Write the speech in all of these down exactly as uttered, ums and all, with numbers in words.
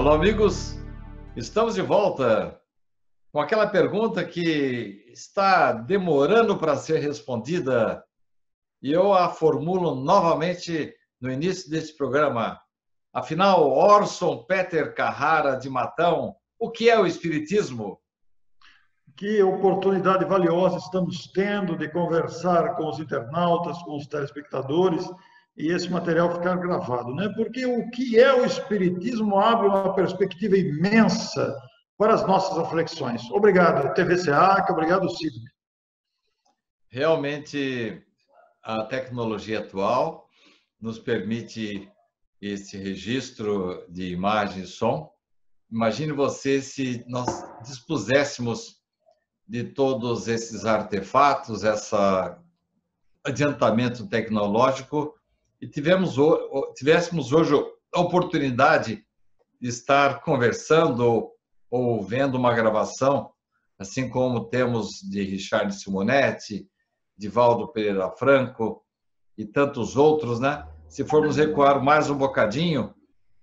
Alô, amigos, estamos de volta com aquela pergunta que está demorando para ser respondida e eu a formulo novamente no início deste programa. Afinal, Orson Peter Carrara de Matão, o que é o Espiritismo? Que oportunidade valiosa estamos tendo de conversar com os internautas, com os telespectadores, e esse material ficar gravado, né? Porque o que é o Espiritismo abre uma perspectiva imensa para as nossas reflexões. Obrigado, T V C A, obrigado, Sidney. Realmente, a tecnologia atual nos permite esse registro de imagem e som. Imagine você se nós dispuséssemos de todos esses artefatos, esse adiantamento tecnológico, e tivemos, tivéssemos hoje a oportunidade de estar conversando ou vendo uma gravação, assim como temos de Richard Simonetti, de Valdo Pereira Franco e tantos outros, né? Se formos recuar mais um bocadinho,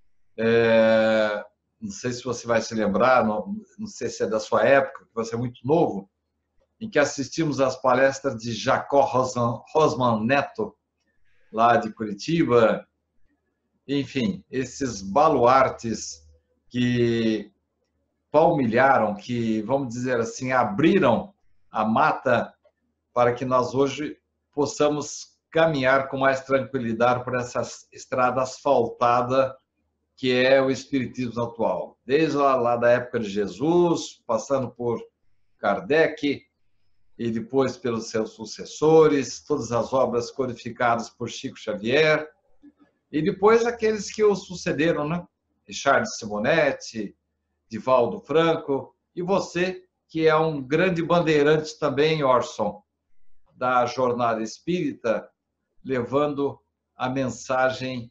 é... não sei se você vai se lembrar, não, não sei se é da sua época, que você é muito novo, em que assistimos às palestras de Jacó Rosman Neto, lá de Curitiba. Enfim, esses baluartes que palmilharam, que, vamos dizer assim, abriram a mata para que nós hoje possamos caminhar com mais tranquilidade por essa estrada asfaltada que é o Espiritismo atual. Desde lá, lá da época de Jesus, passando por Kardec, e depois pelos seus sucessores, todas as obras codificadas por Chico Xavier, e depois aqueles que o sucederam, né? Richard Simonetti, Divaldo Franco, e você, que é um grande bandeirante também, Orson, da jornada espírita, levando a mensagem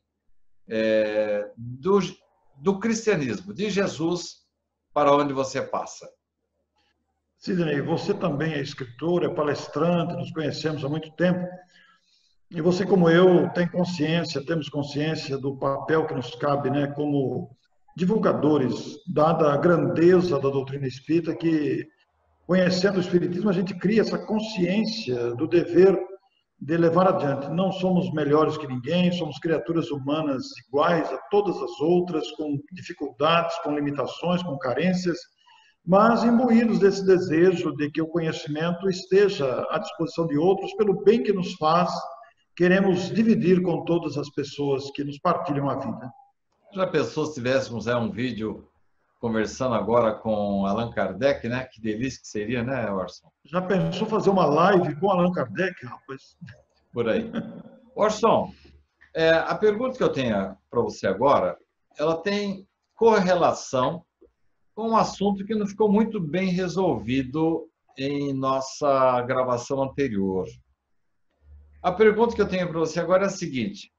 é, do, do cristianismo, de Jesus, para onde você passa. Sidney, você também é escritor, é palestrante, nos conhecemos há muito tempo. E você, como eu, tem consciência, temos consciência do papel que nos cabe, né, como divulgadores, dada a grandeza da doutrina espírita, que, conhecendo o Espiritismo, a gente cria essa consciência do dever de levar adiante. Não somos melhores que ninguém, somos criaturas humanas iguais a todas as outras, com dificuldades, com limitações, com carências, mas imbuídos desse desejo de que o conhecimento esteja à disposição de outros, pelo bem que nos faz, queremos dividir com todas as pessoas que nos partilham a vida. Já pensou se tivéssemos é, um vídeo conversando agora com Allan Kardec, né? Que delícia que seria, né, Orson? Já pensou fazer uma live com Allan Kardec, rapaz? Por aí. Orson, é, a pergunta que eu tenho para você agora, ela tem correlação com um assunto que não ficou muito bem resolvido em nossa gravação anterior. A pergunta que eu tenho para você agora é a seguinte: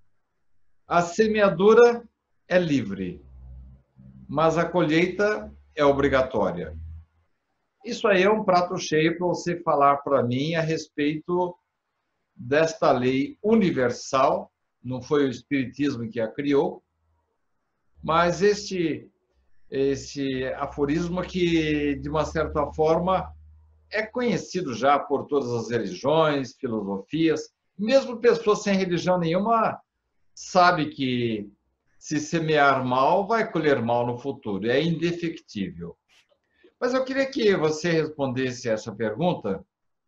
a semeadura é livre, mas a colheita é obrigatória. Isso aí é um prato cheio para você falar para mim a respeito desta lei universal. Não foi o Espiritismo que a criou, mas este esse aforismo que, de uma certa forma, é conhecido já por todas as religiões, filosofias. Mesmo pessoas sem religião nenhuma sabe que se semear mal, vai colher mal no futuro. É indefectível. Mas eu queria que você respondesse essa pergunta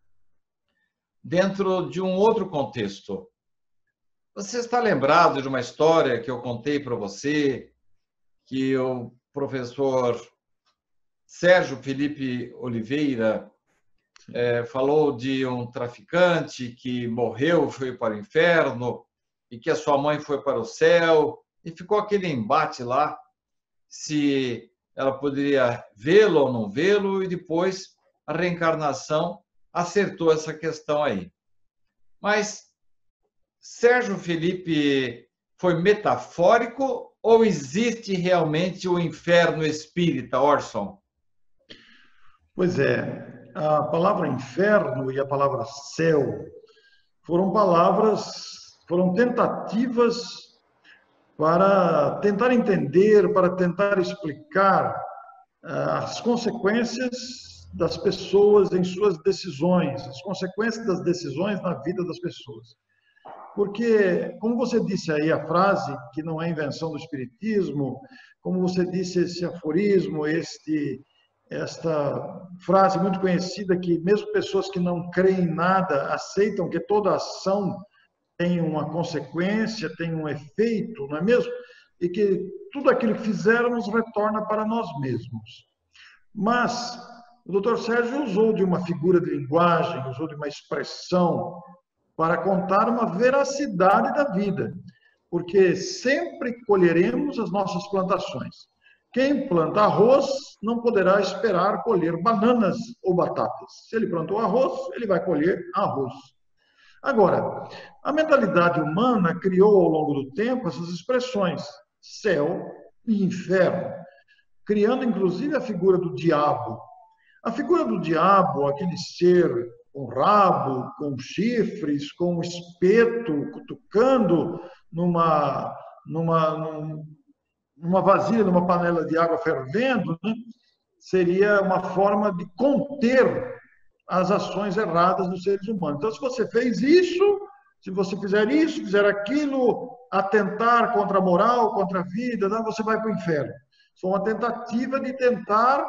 dentro de um outro contexto. Você está lembrado de uma história que eu contei para você, que o professor Sérgio Felipe Oliveira é, falou de um traficante que morreu, foi para o inferno, e que a sua mãe foi para o céu, e ficou aquele embate lá, se ela poderia vê-lo ou não vê-lo, e depois a reencarnação acertou essa questão aí. Mas Sérgio Felipe foi metafórico ou existe realmente o inferno espírita, Orson? Pois é, a palavra inferno e a palavra céu foram palavras, foram tentativas para tentar entender, para tentar explicar as consequências das pessoas em suas decisões, as consequências das decisões na vida das pessoas. Porque, como você disse aí a frase, que não é invenção do Espiritismo, como você disse esse aforismo, este, esta frase muito conhecida que mesmo pessoas que não creem em nada aceitam que toda ação tem uma consequência, tem um efeito, não é mesmo? E que tudo aquilo que fizermos retorna para nós mesmos. Mas o doutor Sérgio usou de uma figura de linguagem, usou de uma expressão para contar uma veracidade da vida, porque sempre colheremos as nossas plantações. Quem planta arroz não poderá esperar colher bananas ou batatas. Se ele plantou arroz, ele vai colher arroz. Agora, a mentalidade humana criou ao longo do tempo essas expressões, céu e inferno, criando inclusive a figura do diabo. A figura do diabo, aquele ser com rabo, com chifres, com espeto, cutucando numa, numa, numa vasilha, numa panela de água fervendo, né? Seria uma forma de conter as ações erradas dos seres humanos. Então, se você fez isso, se você fizer isso, fizer aquilo, atentar contra a moral, contra a vida, né? Você vai para o inferno. Foi uma tentativa de tentar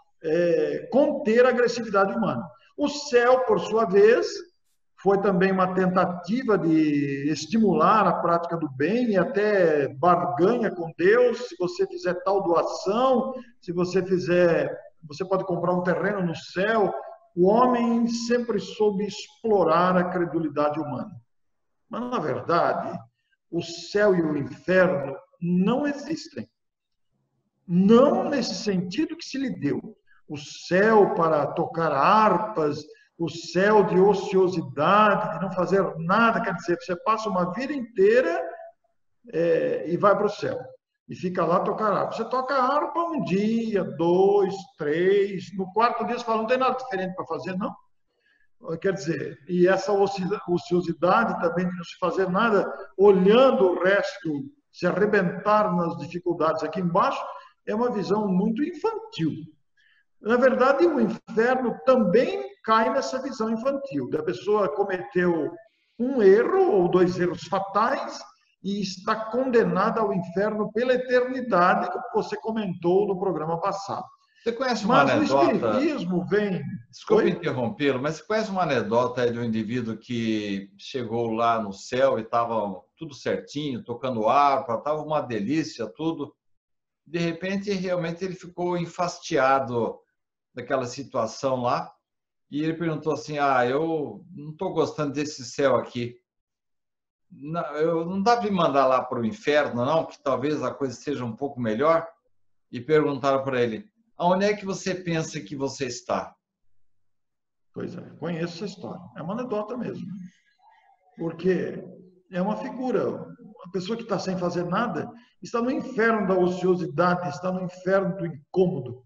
é, conter a agressividade humana. O céu, por sua vez, foi também uma tentativa de estimular a prática do bem e até barganha com Deus. Se você fizer tal doação, se você fizer, você pode comprar um terreno no céu. O homem sempre soube explorar a credulidade humana. Mas, na verdade, o céu e o inferno não existem. Não nesse sentido que se lhe deu. O céu para tocar harpas, o céu de ociosidade, de não fazer nada, quer dizer, você passa uma vida inteira é, e vai para o céu. E fica lá tocar harpa. Você toca harpa um dia, dois, três, no quarto dia você fala, não tem nada diferente para fazer, não. Quer dizer, e essa ociosidade também de não se fazer nada, olhando o resto se arrebentar nas dificuldades aqui embaixo, é uma visão muito infantil. Na verdade, o inferno também cai nessa visão infantil. A pessoa cometeu um erro ou dois erros fatais e está condenada ao inferno pela eternidade, como você comentou no programa passado. Você conhece uma mas anedota... Mas o Espiritismo vem... Desculpe interrompê-lo, mas você conhece uma anedota de um indivíduo que chegou lá no céu e estava tudo certinho, tocando harpa, estava uma delícia, tudo. De repente, realmente, ele ficou enfastiado daquela situação lá e ele perguntou assim, ah, eu não estou gostando desse céu aqui. Não, eu, não dá para me mandar lá para o inferno, não, que talvez a coisa seja um pouco melhor? E perguntaram para ele, aonde é que você pensa que você está? Pois é, conheço essa história. É uma anedota mesmo. Porque é uma figura. A pessoa que está sem fazer nada está no inferno da ociosidade, está no inferno do incômodo.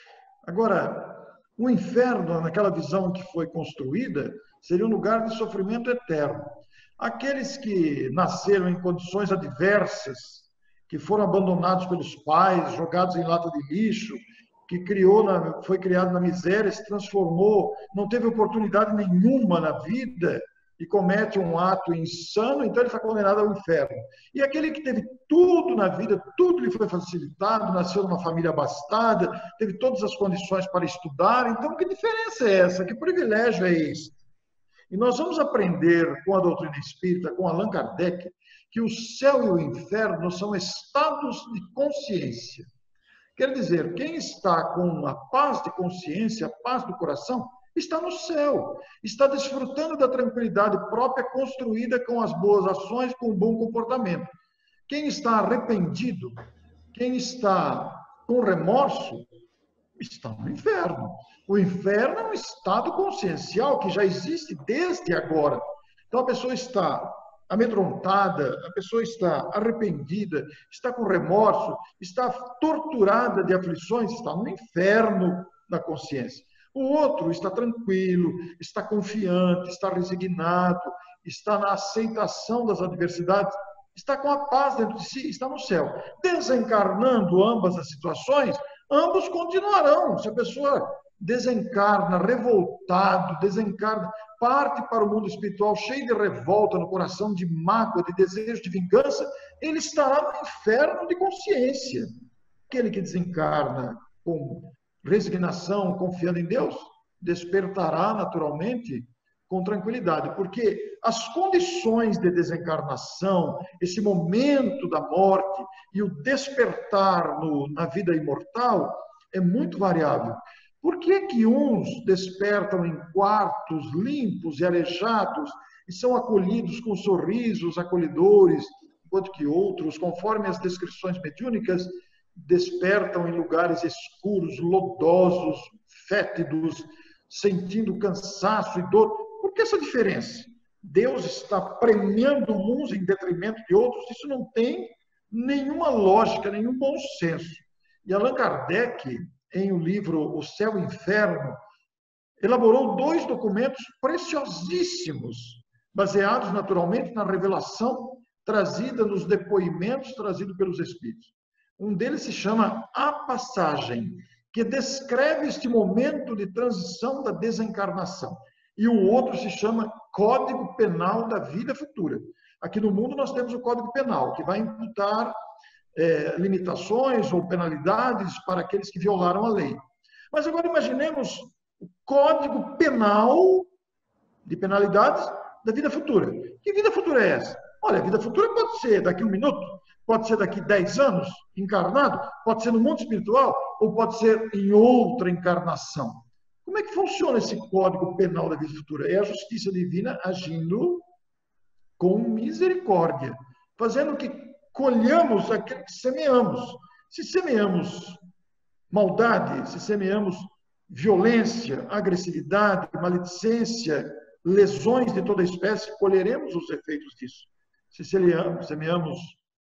Agora, o inferno, naquela visão que foi construída, seria um lugar de sofrimento eterno. Aqueles que nasceram em condições adversas, que foram abandonados pelos pais, jogados em lata de lixo, que criou na, foi criado na miséria, se transformou, não teve oportunidade nenhuma na vida e comete um ato insano, então ele está condenado ao inferno. E aquele que teve tudo na vida, tudo lhe foi facilitado, nasceu numa família abastada, teve todas as condições para estudar, então que diferença é essa? Que privilégio é esse? E nós vamos aprender com a doutrina espírita, com Allan Kardec, que o céu e o inferno são estados de consciência. Quer dizer, quem está com a paz de consciência, a paz do coração, está no céu, está desfrutando da tranquilidade própria construída com as boas ações, com o bom comportamento. Quem está arrependido, quem está com remorso, está no inferno. O inferno é um estado consciencial que já existe desde agora. Então a pessoa está amedrontada, a pessoa está arrependida, está com remorso, está torturada de aflições, está no inferno da consciência. O outro está tranquilo, está confiante, está resignado, está na aceitação das adversidades, está com a paz dentro de si, está no céu. Desencarnando ambas as situações, ambos continuarão. Se a pessoa desencarna revoltado, desencarna, parte para o mundo espiritual cheio de revolta no coração, de mágoa, de desejo de vingança, ele estará no inferno de consciência. Aquele que desencarna com resignação, confiando em Deus, despertará naturalmente com tranquilidade, porque as condições de desencarnação, esse momento da morte e o despertar no, na vida imortal é muito variável. Por que que uns despertam em quartos limpos e arejados e são acolhidos com sorrisos acolhedores, enquanto que outros, conforme as descrições mediúnicas, despertam em lugares escuros, lodosos, fétidos, sentindo cansaço e dor? Por que essa diferença? Deus está premiando uns em detrimento de outros? Isso não tem nenhuma lógica, nenhum bom senso. E Allan Kardec, em o livro O Céu e o Inferno, elaborou dois documentos preciosíssimos, baseados naturalmente na revelação trazida nos depoimentos trazidos pelos Espíritos. Um deles se chama A Passagem, que descreve este momento de transição da desencarnação. E o outro se chama Código Penal da Vida Futura. Aqui no mundo nós temos o Código Penal, que vai imputar é, limitações ou penalidades para aqueles que violaram a lei. Mas agora imaginemos o Código Penal de penalidades da vida futura. Que vida futura é essa? Olha, a vida futura pode ser daqui a um minuto, pode ser daqui a dez anos, encarnado, pode ser no mundo espiritual, ou pode ser em outra encarnação. Como é que funciona esse Código Penal da vida futura? É a justiça divina agindo com misericórdia, fazendo que colhamos aquilo que semeamos. Se semeamos maldade, se semeamos violência, agressividade, maledicência, lesões de toda espécie, colheremos os efeitos disso. Se semeamos, semeamos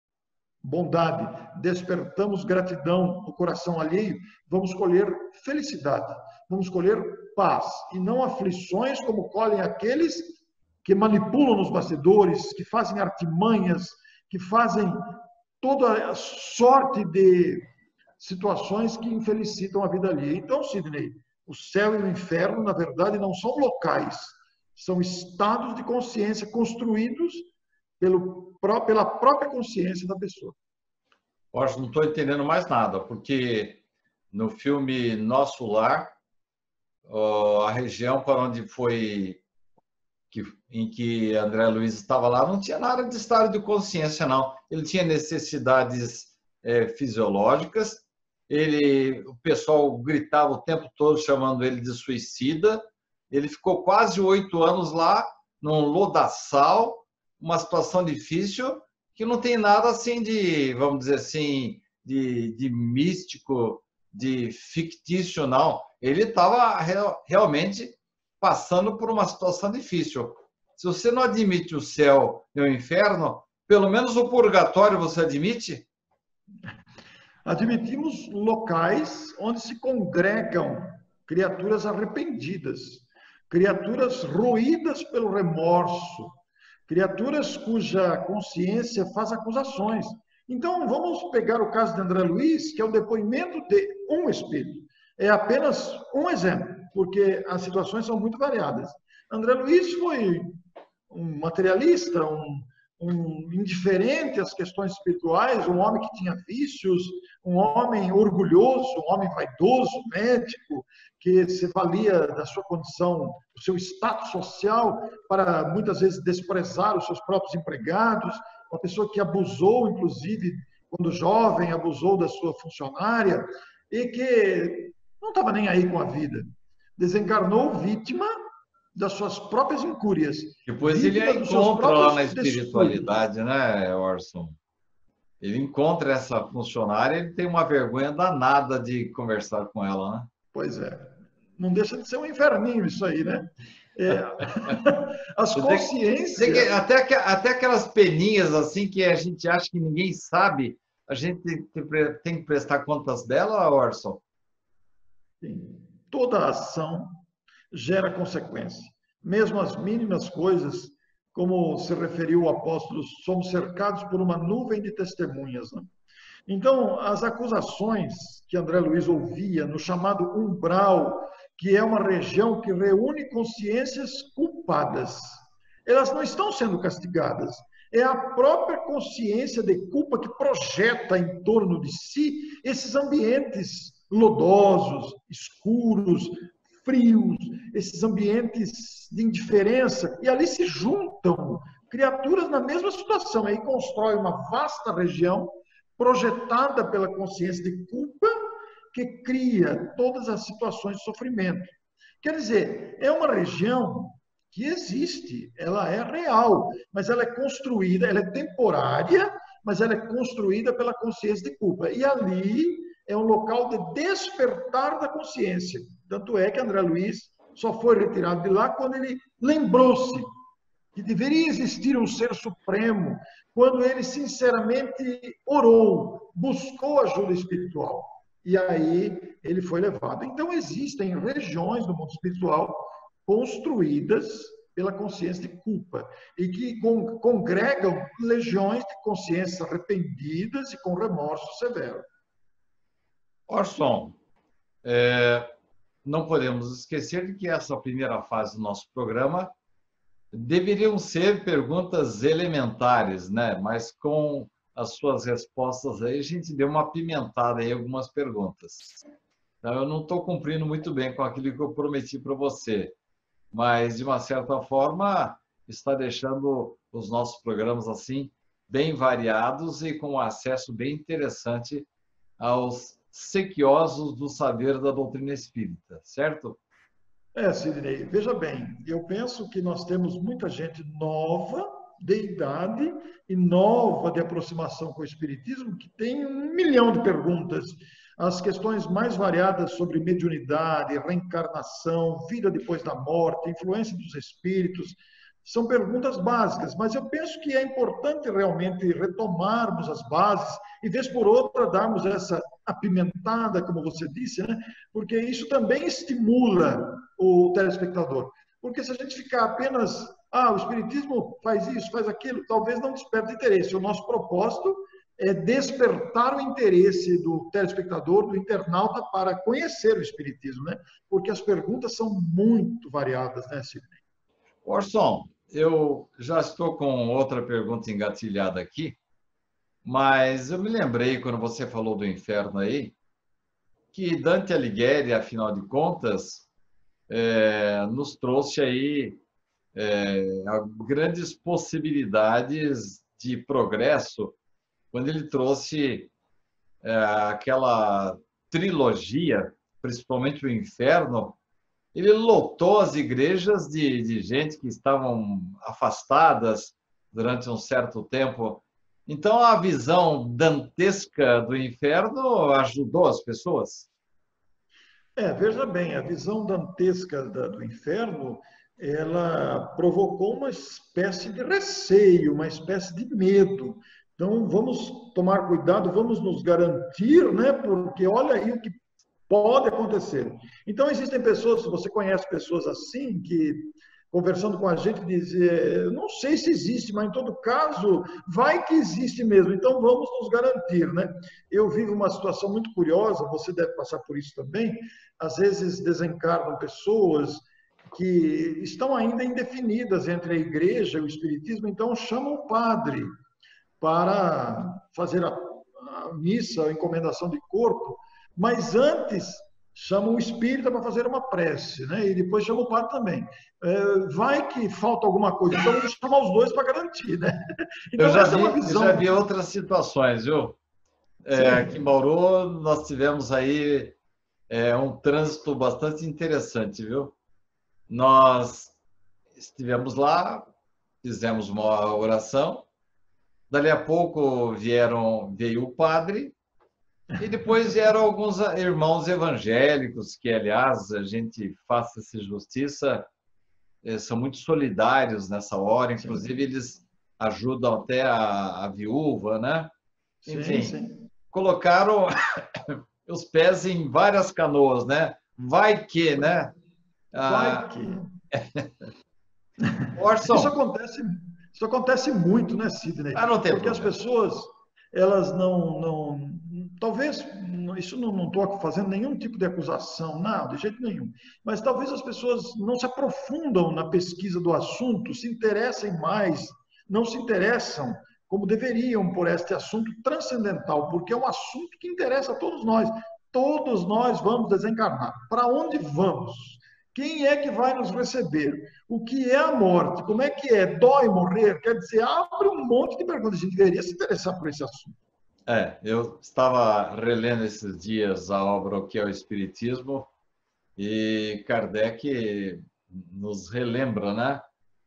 bondade, despertamos gratidão no coração alheio, vamos colher felicidade, vamos colher paz, e não aflições como colhem aqueles que manipulam nos bastidores, que fazem artimanhas, que fazem toda a sorte de situações que infelicitam a vida alheia. Então, Sidney, o céu e o inferno, na verdade, não são locais, são estados de consciência construídos pelo, pela própria consciência da pessoa. Hoje não estou entendendo mais nada, porque no filme Nosso Lar, a região para onde foi, que, em que André Luiz estava lá, não tinha nada de estado de consciência, não. Ele tinha necessidades é, fisiológicas, ele, o pessoal gritava o tempo todo chamando ele de suicida, ele ficou quase oito anos lá, num lodaçal, uma situação difícil, que não tem nada assim de, vamos dizer assim, de, de místico, de fictício, não. Ele estava real, realmente passando por uma situação difícil. Se você não admite o céu e o inferno, pelo menos o purgatório você admite? Admitimos locais onde se congregam criaturas arrependidas, criaturas roídas pelo remorso, criaturas cuja consciência faz acusações. Então, vamos pegar o caso de André Luiz, que é o depoimento de um espírito. É apenas um exemplo, porque as situações são muito variadas. André Luiz foi um materialista, um, um indiferente às questões espirituais, um homem que tinha vícios, um homem orgulhoso, um homem vaidoso, médico, que se valia da sua condição, do seu status social, para muitas vezes desprezar os seus próprios empregados, uma pessoa que abusou, inclusive, quando jovem, abusou da sua funcionária, e que não estava nem aí com a vida. Desencarnou vítima das suas próprias incúrias. Depois ele a encontra lá na espiritualidade, desculpas. Né, Orson? Ele encontra essa funcionária, ele tem uma vergonha danada de conversar com ela, né? Pois é. Não deixa de ser um inferninho isso aí, né? É, as consciências... Tem que, até, até aquelas peninhas assim que a gente acha que ninguém sabe, a gente tem que, tem que prestar contas dela, Orson? Sim. Toda ação gera consequência. Mesmo as mínimas coisas como se referiu o apóstolo, somos cercados por uma nuvem de testemunhas, né? Então, as acusações que André Luiz ouvia no chamado umbral, que é uma região que reúne consciências culpadas, elas não estão sendo castigadas. É a própria consciência de culpa que projeta em torno de si esses ambientes lodosos, escuros, frios, esses ambientes de indiferença, e ali se juntam criaturas na mesma situação, aí constrói uma vasta região projetada pela consciência de culpa que cria todas as situações de sofrimento. Quer dizer, é uma região que existe, ela é real, mas ela é construída, ela é temporária, mas ela é construída pela consciência de culpa. E ali é um local de despertar da consciência. Tanto é que André Luiz só foi retirado de lá quando ele lembrou-se que deveria existir um ser supremo, quando ele sinceramente orou, buscou ajuda espiritual. E aí ele foi levado. Então existem regiões do mundo espiritual construídas pela consciência de culpa e que congregam legiões de consciências arrependidas e com remorso severo. Orson, é, não podemos esquecer de que essa primeira fase do nosso programa deveriam ser perguntas elementares, né? Mas com as suas respostas aí, a gente deu uma apimentada em algumas perguntas. Então, eu não estou cumprindo muito bem com aquilo que eu prometi para você, mas, de uma certa forma, está deixando os nossos programas assim, bem variados e com acesso bem interessante aos sequiosos do saber da doutrina espírita, certo? É, Sidney, veja bem, eu penso que nós temos muita gente nova de idade e nova de aproximação com o Espiritismo que tem um milhão de perguntas. As questões mais variadas sobre mediunidade, reencarnação, vida depois da morte, influência dos espíritos, são perguntas básicas, mas eu penso que é importante realmente retomarmos as bases e, vez por outra, darmos essa apimentada, como você disse, né? Porque isso também estimula o telespectador. Porque se a gente ficar apenas, ah, o Espiritismo faz isso, faz aquilo, talvez não desperte interesse. O nosso propósito é despertar o interesse do telespectador, do internauta, para conhecer o Espiritismo, né? Porque as perguntas são muito variadas, né, Sidney? Orson, eu já estou com outra pergunta engatilhada aqui, mas eu me lembrei, quando você falou do inferno aí, que Dante Alighieri, afinal de contas, é, nos trouxe aí é, grandes possibilidades de progresso quando ele trouxe é, aquela trilogia, principalmente o Inferno. Ele lotou as igrejas de, de gente que estavam afastadas durante um certo tempo. Então, a visão dantesca do inferno ajudou as pessoas? É, veja bem, a visão dantesca da, do inferno, ela provocou uma espécie de receio, uma espécie de medo. Então, vamos tomar cuidado, vamos nos garantir, né? Porque olha aí o que pode acontecer. Então, existem pessoas, você conhece pessoas assim, que conversando com a gente dizem, não sei se existe, mas em todo caso, vai que existe mesmo, então vamos nos garantir, né? Eu vivo uma situação muito curiosa, você deve passar por isso também, às vezes desencarnam pessoas que estão ainda indefinidas entre a igreja e o espiritismo, então chamam o padre para fazer a, a missa, a encomendação de corpo, mas antes chamam o espírita para fazer uma prece, né? E depois chamam o padre também. É, vai que falta alguma coisa, então vamos chamar os dois para garantir, né? Então, eu, já essa vi, é uma visão... eu já vi outras situações, viu? É, aqui em Bauru, nós tivemos aí é, um trânsito bastante interessante, viu? Nós estivemos lá, fizemos uma oração, dali a pouco vieram, veio o padre, e depois vieram alguns irmãos evangélicos, que, aliás, a gente faça-se justiça, são muito solidários nessa hora, inclusive eles ajudam até a, a viúva, né? Enfim, sim, sim. Colocaram os pés em várias canoas, né? Vai que, né? Vai que. Orson, Isso acontece Isso acontece muito, né, Sidney? Ah, não tem Porque problema. as pessoas, elas não, não talvez, isso não estou fazendo nenhum tipo de acusação, não, de jeito nenhum, mas talvez as pessoas não se aprofundam na pesquisa do assunto, se interessem mais, não se interessam como deveriam por este assunto transcendental, porque é um assunto que interessa a todos nós. Todos nós vamos desencarnar. Para onde vamos? Quem é que vai nos receber? O que é a morte? Como é que é? Dói morrer? Quer dizer, abre um monte de perguntas. A gente deveria se interessar por esse assunto. É, eu estava relendo esses dias a obra O que é o Espiritismo e Kardec nos relembra, né,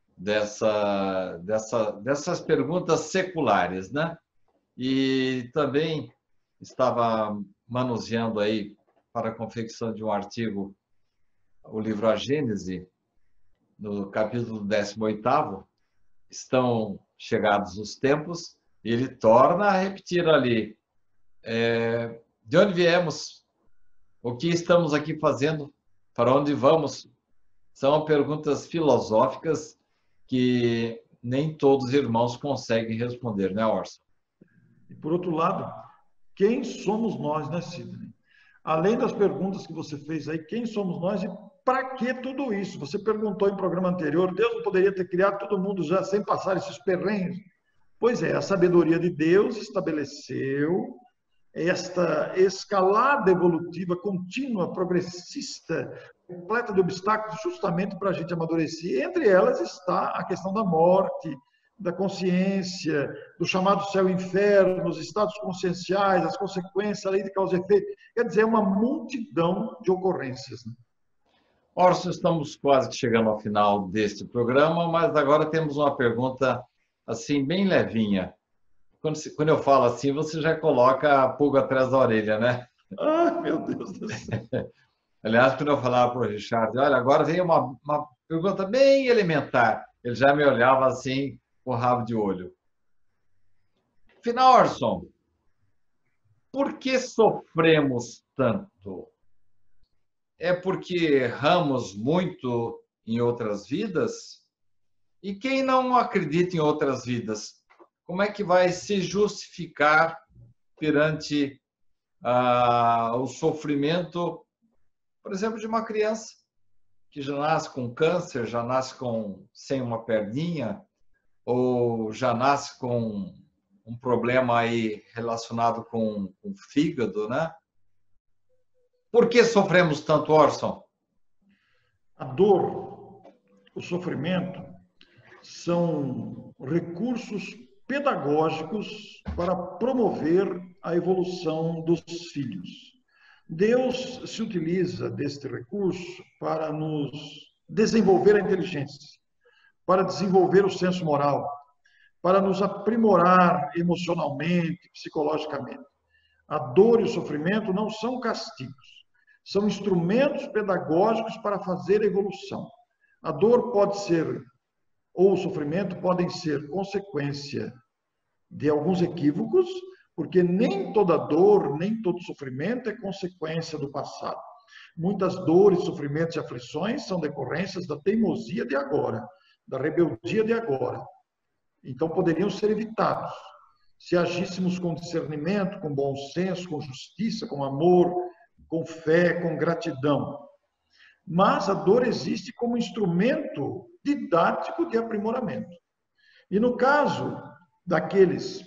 dessa, dessa, dessas perguntas seculares, né? E também estava manuseando aí para a confecção de um artigo o livro A Gênese, no capítulo décimo oitavo, estão chegados os tempos, e ele torna a repetir ali, é, de onde viemos, o que estamos aqui fazendo, para onde vamos. São perguntas filosóficas que nem todos os irmãos conseguem responder, né, Orson? E por outro lado, quem somos nós, né, Sidney? Além das perguntas que você fez aí, quem somos nós e para que tudo isso? Você perguntou em programa anterior, Deus não poderia ter criado todo mundo já sem passar esses perrengues? Pois é, a sabedoria de Deus estabeleceu esta escalada evolutiva contínua, progressista, completa de obstáculos, justamente para a gente amadurecer. Entre elas está a questão da morte, da consciência, do chamado céu e inferno, os estados conscienciais, as consequências, a lei de causa e efeito. Quer dizer, é uma multidão de ocorrências. Né? Orson, estamos quase chegando ao final deste programa, mas agora temos uma pergunta assim bem levinha. Quando, quando eu falo assim, você já coloca a pulga atrás da orelha, né? Ai, meu Deus do céu. Aliás, quando eu falava para o Richard, olha, agora vem uma, uma pergunta bem elementar, ele já me olhava assim, com o rabo de olho. Afinal, Orson, por que sofremos tanto? É porque erramos muito em outras vidas? E quem não acredita em outras vidas, como é que vai se justificar perante ah, o sofrimento, por exemplo, de uma criança que já nasce com câncer, já nasce com, sem uma perninha, ou já nasce com um problema aí relacionado com o fígado, né? Por que sofremos tanto, Orson? A dor, o sofrimento, são recursos pedagógicos para promover a evolução dos filhos. Deus se utiliza deste recurso para nos desenvolver a inteligência, para desenvolver o senso moral, para nos aprimorar emocionalmente, psicologicamente. A dor e o sofrimento não são castigos, são instrumentos pedagógicos para fazer a evolução. A dor pode ser, ou o sofrimento podem ser consequência de alguns equívocos, porque nem toda dor, nem todo sofrimento é consequência do passado. Muitas dores, sofrimentos e aflições são decorrências da teimosia de agora, da rebeldia de agora. Então, poderiam ser evitados se agíssemos com discernimento, com bom senso, com justiça, com amor, com fé, com gratidão. Mas a dor existe como instrumento didático de aprimoramento. E no caso daqueles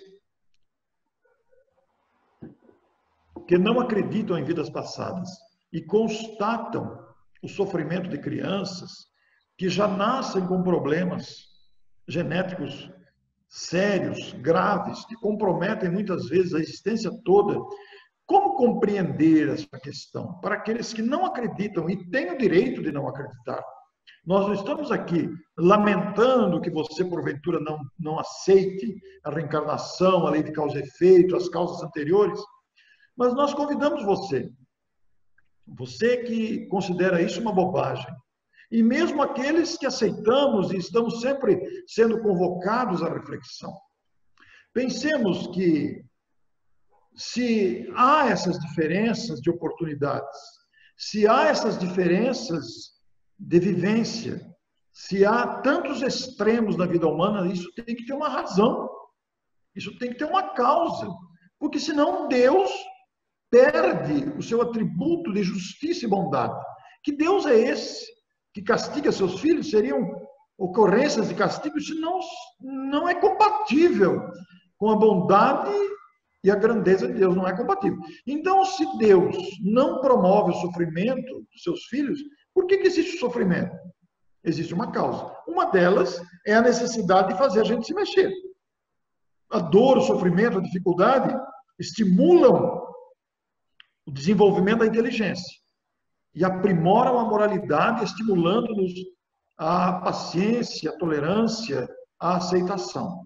que não acreditam em vidas passadas e constatam o sofrimento de crianças que já nascem com problemas genéticos sérios, graves, que comprometem muitas vezes a existência toda. Como compreender essa questão? Para aqueles que não acreditam e têm o direito de não acreditar. Nós não estamos aqui lamentando que você, porventura, não, não aceite a reencarnação, a lei de causa e efeito, as causas anteriores, mas nós convidamos você, você que considera isso uma bobagem, e mesmo aqueles que aceitamos e estamos sempre sendo convocados à reflexão. Pensemos que, se há essas diferenças de oportunidades, se há essas diferenças de vivência, Se há tantos extremos na vida humana, isso tem que ter uma razão. Isso tem que ter uma causa. Porque senão Deus perde o seu atributo de justiça e bondade. Que Deus é esse que castiga seus filhos? Seriam ocorrências de castigo? Isso não, não é compatível com a bondade e a grandeza de Deus. Não é compatível. Então, se Deus não promove o sofrimento dos seus filhos, por que, que existe o sofrimento? Existe uma causa. Uma delas é a necessidade de fazer a gente se mexer. A dor, o sofrimento, a dificuldade estimulam o desenvolvimento da inteligência e aprimoram a moralidade, estimulando-nos a paciência, a tolerância, a aceitação.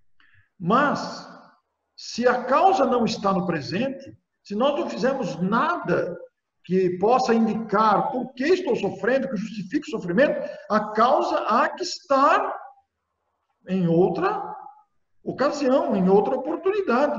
Mas, se a causa não está no presente, se nós não fizermos nada que possa indicar por que estou sofrendo, que justifique o sofrimento, a causa há que estar em outra ocasião, em outra oportunidade.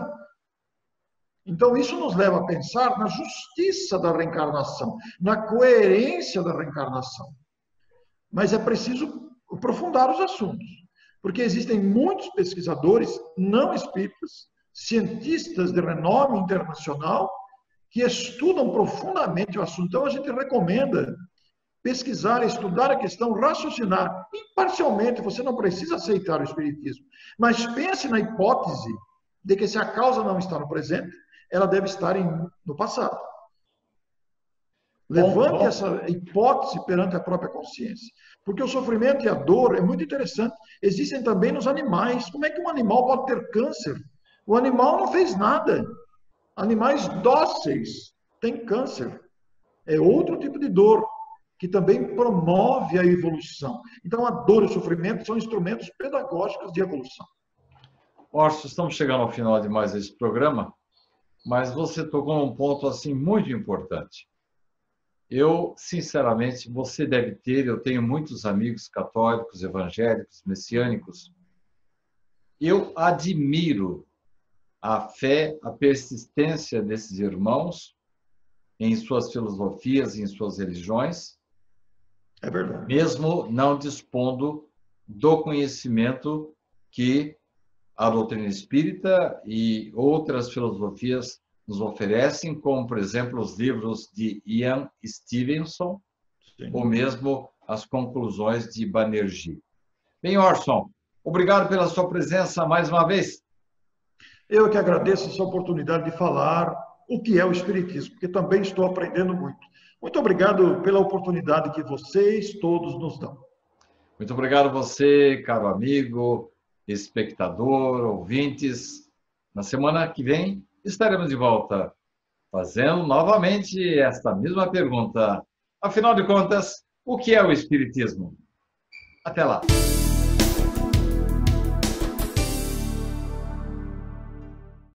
Então, isso nos leva a pensar na justiça da reencarnação, na coerência da reencarnação. Mas é preciso aprofundar os assuntos, porque existem muitos pesquisadores não espíritas, cientistas de renome internacional, que estudam profundamente o assunto. Então, a gente recomenda pesquisar, estudar a questão, raciocinar. Imparcialmente, você não precisa aceitar o espiritismo, mas pense na hipótese de que se a causa não está no presente, ela deve estar em, no passado. Levante bom, bom. essa hipótese perante a própria consciência. Porque o sofrimento e a dor é muito interessante. Existem também nos animais. Como é que um animal pode ter câncer? O animal não fez nada. Animais dóceis têm câncer. É outro tipo de dor que também promove a evolução. Então, a dor e o sofrimento são instrumentos pedagógicos de evolução. Orson, estamos chegando ao final de mais esse programa, mas você tocou num ponto assim muito importante. Eu, sinceramente, você deve ter, eu tenho muitos amigos católicos, evangélicos, messiânicos. Eu admiro a fé, a persistência desses irmãos em suas filosofias, em suas religiões, é verdade. Mesmo não dispondo do conhecimento que a doutrina espírita e outras filosofias nos oferecem, como, por exemplo, os livros de Ian Stevenson, Sim. ou mesmo as conclusões de Banerjee. Bem, Orson, obrigado pela sua presença mais uma vez. Eu que agradeço essa oportunidade de falar o que é o Espiritismo, porque também estou aprendendo muito. Muito obrigado pela oportunidade que vocês todos nos dão. Muito obrigado a você, caro amigo, espectador, ouvintes. Na semana que vem estaremos de volta, fazendo novamente esta mesma pergunta. Afinal de contas, o que é o Espiritismo? Até lá!